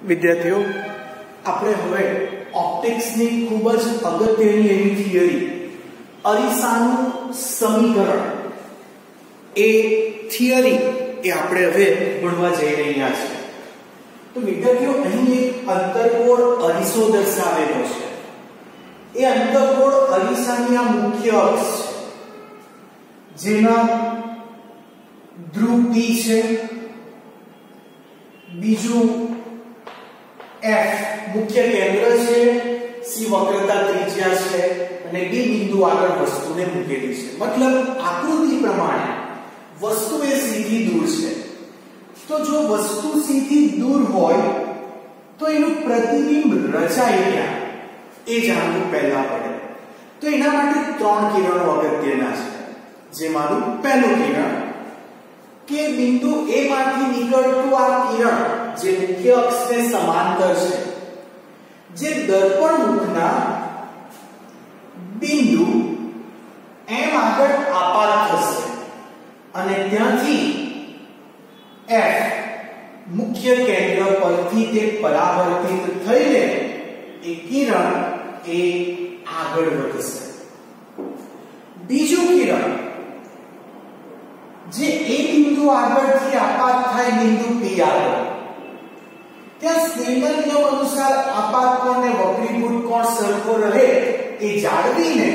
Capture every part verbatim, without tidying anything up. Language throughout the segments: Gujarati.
વિદ્યાર્થીઓ, આપણે હવે ઓપ્ટિક્સની ખૂબ જ અગત્યની એવી થિયરી અરીસાનું સમીકરણ એ થિયરી એ આપણે હવે ભણવા જઈ રહ્યા છીએ. તો વિદ્યાર્થીઓ, અહીં એક અંતર્ગોળ અરીસો દર્શાવેલો છે. એ અંતર્ગોળ અરીસાની આ મુખ્ય અક્ષ છે, જેના ધ્રુવ P છે, બીજું F મુખ્ય કેન્દ્ર છે, C વક્રતા ત્રિજ્યા છે અને D બિંદુ આગળ વસ્તુને મૂકેલી છે. મતલબ આકૃતિ પ્રમાણે વસ્તુ એ C થી દૂર છે. તો જો વસ્તુ C થી દૂર હોય તો એનું પ્રતિબિંબ રચાય ક્યાં એ જાણવું પહેલા પડે. તો એના માટે ત્રણ કિરણો અગત્યના છે. જેમાંનું પહેલું કિરણ કે બિંદુ A માંથી નીકળતું આ કિરણ જે મુખ્ય અક્ષને સમાંતર છે, જે દર્પણ મુખના બિંદુ M આગળ આપાત થશે અને ત્યાંથી F મુખ્ય કેન્દ્ર પરથી તે પરાવર્તિત થઈને એ કિરણ એ આગળ વધશે. બીજું કિરણ જે એ બિંદુ આગળથી આપાત થાય બિંદુ P આગળ, ત્યાં સ્નેલના નિયમ અનુસાર આપાત કોણ ને વક્રીભૂત કોણ સરખો રહે એ જાળવીને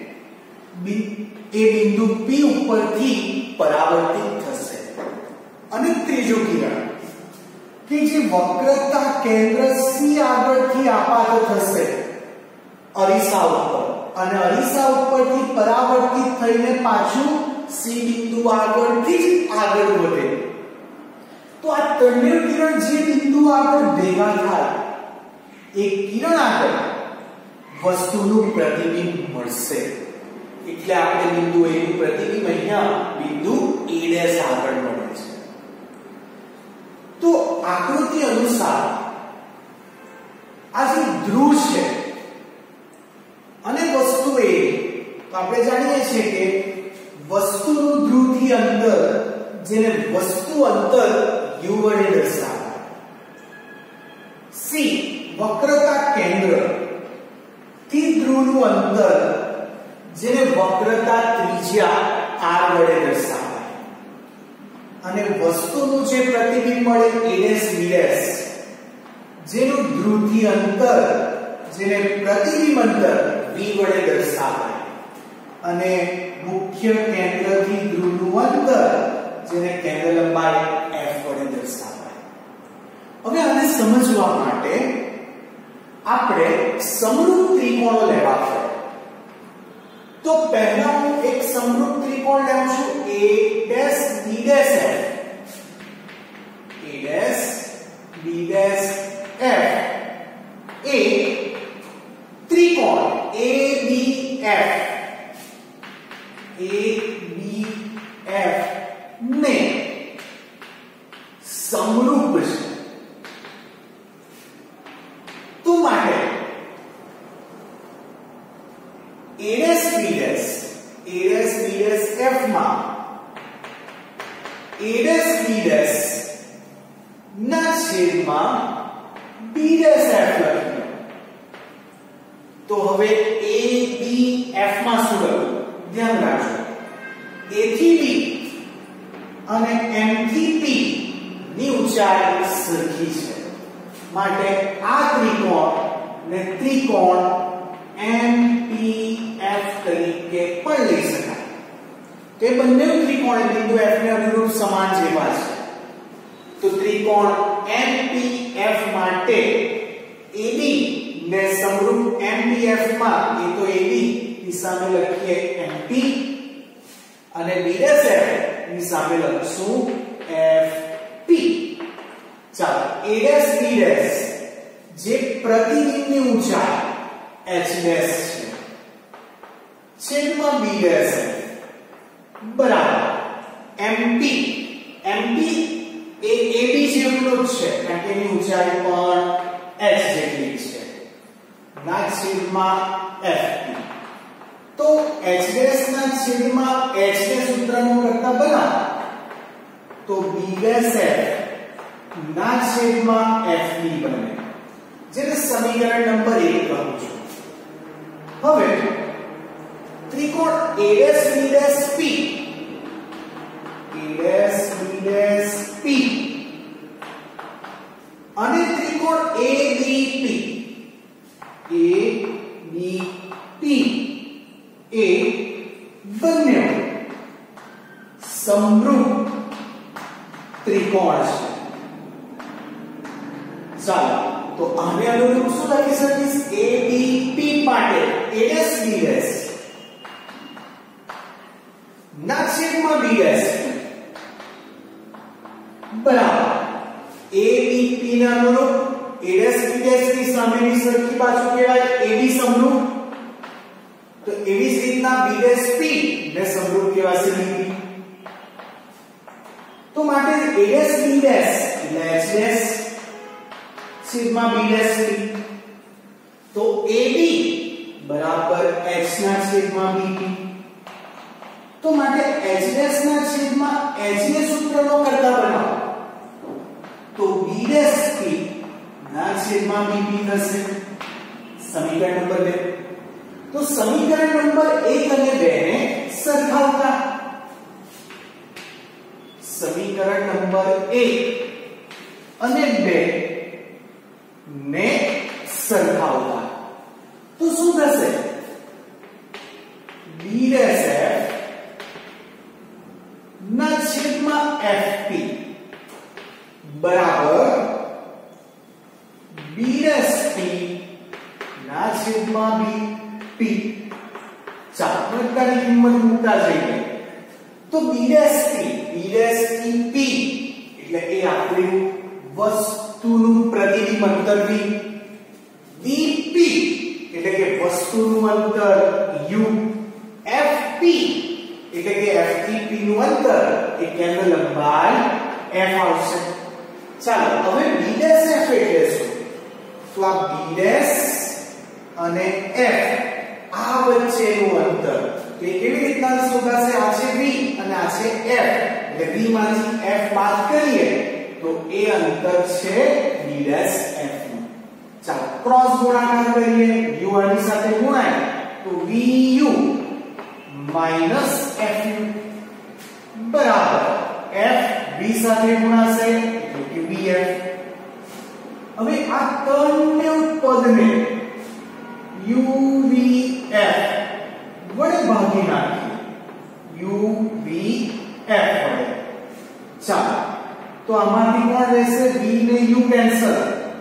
એ બિંદુ P ઉપરથી પરાવર્તિત થશે. અને ત્રીજું કિરણ કે જે વક્રતા કેન્દ્ર C આગળથી આપાત થશે અરીસા ઉપર અને અરીસા ઉપરથી પરાવર્તિત થઈને પાછું C બિંદુ આગળથી જ આગળ વધે. તો આ ત્રણેય કિરણ જે બિંદુ આગળ ભેગા થાય એ કિરણ આગળ વસ્તુનું પ્રતિબિંબ મળશે. એટલે આપણે બિંદુ A નું પ્રતિબિંબ અહીંયા બિંદુ A' આગળ મળે છે. તો આકૃતિ અનુસાર આ જે ધ્રુવ છે અને વસ્તુ A, તો આપણે જાણીએ છીએ કે વસ્તુનું ધ્રુવથી અંતર, જેને વસ્તુ અંતર u વડે દર્શાવાય. C વક્રતા કેન્દ્ર થી ધ્રુવનું અંતર, જેને વક્રતા ત્રિજ્યા r વડે દર્શાવાય. અને વસ્તુનું જે પ્રતિબિંબ મળે a' b', જેનું ધ્રુવથી અંતર, જેને પ્રતિબિંબ અંતર v વડે દર્શાવાય. અને મુખ્ય કેન્દ્રથી ધ્રુવનું અંતર, જેને કેન્દ્ર લંબાઈ f વડે દર્શાવાય. હવે આને સમજવા માટે આપણે સમરૂપ ત્રિકોણો લેવા છે. તો પહેલા હું એક સમરૂપ ત્રિકોણ લઉં છું, a dash b dash f. a dash b dash f એ ત્રિકોણ a b f a b f ને સમરૂપ છે. તો માટે a dash b dash a dash b dash f માં a ડેશ b ડેશ ના છેદમાં b ડેશ f લખ્યું. તો હવે a b f માં શું લખું? ધ્યાન રાખજો, a થી b અને m થી p ની ઊંચાઈ સરખી છે. માટે આ ત્રિકોણ ને ત્રિકોણ M P F તરીકે પણ લઈ શકાય. તો એ બંને ત્રિકોણ બિંદુ F ને અનુરૂપ સમાન જેવા છે. તો ત્રિકોણ M P F માટે A B ને સમરૂપ M P F માં એ તો A B ની સામે લખીએ M P અને B F ની સામે લખશું F P. ચાલો, A ડેશ B ડેશ જે પ્રતિબિંબની ઊંચાઈ h ડેશ છે છેદમાં B ડેશ બરાબર M P. M P એ A B જેટલો જ છે, કારણ કે એની ઊંચાઈ પણ h જેટલી છે, ના છેદમાં F P. તો h ડેશ ના છેદમાં h ને સૂત્રનું કરતા બનાવો તો B ડેશ f ના છેદમાં F B બને, જેને સમીકરણ નંબર એક કહું છું. હવે ત્રિકોણ A dash B dash P A dash B dash P અને ત્રિકોણ A B P A B P એ બંને સમરૂપ ત્રિકોણ છે. ચાલો તો આને અનુરૂપ શું લખી શકીશ? A B P માટે A dash B dash ના છેદમાં B dash બરાબર A B P ને અનુરૂપ A dash B dash ની સામેની સરખી બાજુ કહેવાય A B સમરૂપ. તો એવી જ રીતના B dash P ને સમરૂપ કહેવાશે B P. તો માટે A dash B dash એટલે H dash છેદમાં B dash P. તો A B બરાબર H ના છેદમાં B P. તો માટે H dash ના છેદમાં H ને સૂત્રનો કરતા બનાવો તો B dash P ના છેદમાં B P થશે. સમીકરણ નંબર બે. તો સમીકરણ નંબર એક અને બે ને સરખાવતા સમીકરણ નંબર એક અને બે ને સરખાવતા તો શું થશે? B dash F ના છેદમાં F P બરાબર B dash P ના છેદમાં B P. ચાપકતાની કિંમત મૂકતા જઈએ તો B dash P B dash P P એટલે એ આપણું વસ્તુનું પ્રતિબિંબ અંતર V. B P એટલે કે વસ્તુનું અંતર U. F P એટલે કે F થી P નું અંતર એ કેન્દ્ર લંબાઈ F આવશે. ચાલો હવે B dash F એટલે શું? તો આ B dash અને F આ વચ્ચેનું અંતર તો કેવી રીતના શોધાશે? આ છે V અને આ છે F એટલે V માંથી F બાદ કરીએ તો એ અંતર છે B dash F નું. ચાલો ક્રોસ ગુણાકાર કરીએ. U આની સાથે ગુણાય તો V U minus F U બરાબર F V સાથે ગુણાશે એટલે કે V F. હવે આ ત્રણને પદને U V F વડે ભાગી નાખીએ. U V F વડે. ચાલો તો આમાંથી કોણ રહેશે? V ને U કેન્સલ.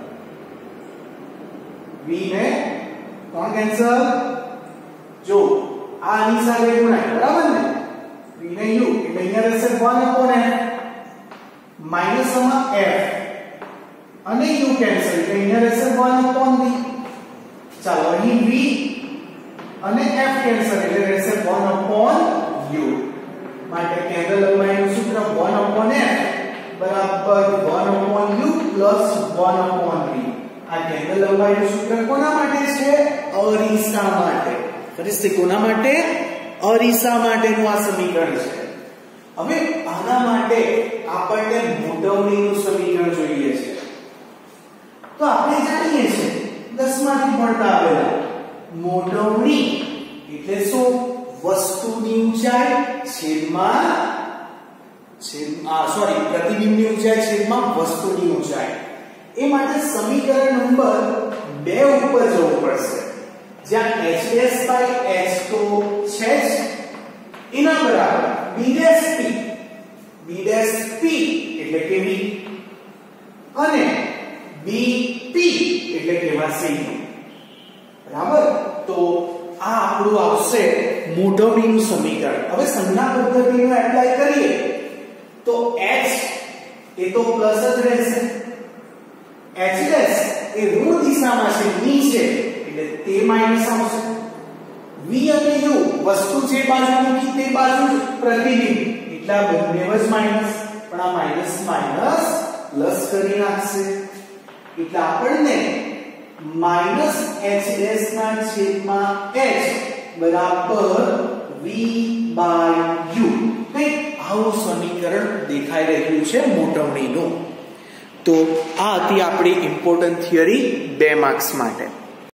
V ને કોણ કેન્સલ? જો આની સાથે ગુણાય બરાબર ને? V ને U એટલે અહીંયા રહેશે one upon F માઈનસ માં F અને U કેન્સલ એટલે અહીંયા રહેશે one upon V. ચાલો અહીં V અને F કેન્સલ એટલે રહેશે one upon U. માટે કેન્દ્ર લંબાઈનું સૂત્ર one upon F બરાબર one upon U plus one upon V. આ કેન્દ્ર લંબાઈનું સૂત્ર કોના માટે છે? અરીસા માટે. ફરીથી કોના માટે? અરીસા માટેનું આ સમીકરણ છે. હવે આના માટે આપણને મોટવણીનું સમીકરણ જોઈએ છે. તો આપણે જાણીએ છીએ દસ માંથી ભણતા આવેલા મોટવણી એટલે શું? વસ્તુની ઊંચાઈ છેદમાં છેદ આ સોરી પ્રતિબિંબની ઊંચાઈ છેદમાં વસ્તુની ઊંચાઈ. એ માટે સમીકરણ નંબર બે ઉપર જવું પડશે જ્યાં H dash by H તો છે જ એના બરાબર B dash P B dash P એટલે કે V અને B P એટલે કે વાસી. બરાબર તો આ આપણું આવશે મોટવણીનું સમીકરણ. હવે સંજ્ઞા પદ્ધતિનો એપ્લાય કરીએ તો H એ તો પ્લસ જ રહેશે. H dash એ ઋણ દિશામાં છે નીચે એટલે તે માઈનસ આવશે. V અને U વસ્તુ જે બાજુ મૂકી તે બાજુ પ્રતિબિંબ એટલા બંનેવ જ માઈનસ પણ આ માઈનસ માઈનસ પ્લસ કરી નાખશે એટલે આપણને માઈનસ H dash ના છેદમાં H બરાબર V by U. કંઈક આવું સમીકરણ દેખાઈ રહ્યું છે મોટવણીનું. તો આ હતી આપણી ઇમ્પોર્ટન્ટ થિયરી બે માર્ક્સ માટે.